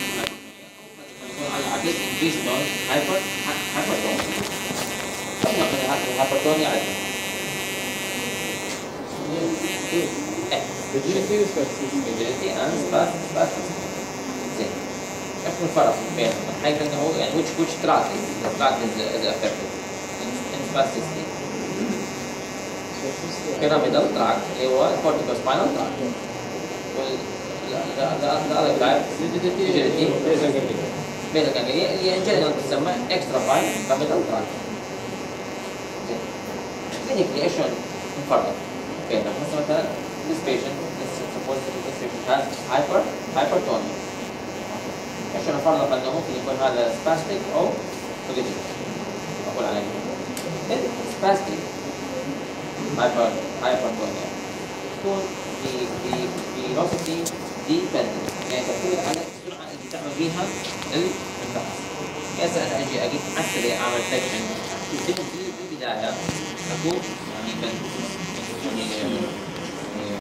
يكون على العكس increase tone hypertone. الهايبرتونيا عادي. rigidity rigidity and spasticity. زين. شو الفرق بينهم؟ الحقيقة إنه يعني which track is affected in spasticity. pyramidal track اللي هو corticospinal tract. the other type rigidity بين الجانجلية اللي in general تسمى extrapyramidal pyramidal tract. clinically ايش نفرق بينهم؟ مثلا this patient has hypertonia. ايش نفرق انه ممكن يكون هذا spastic او rigid. اقول عليه spastic hypertonia تكون velocity dependent، يعني تعتمد على السرعه اللي تعمل بيها الفحص. يعني انا اجي اعتري اعمل سكشن في البدايه اكون يعني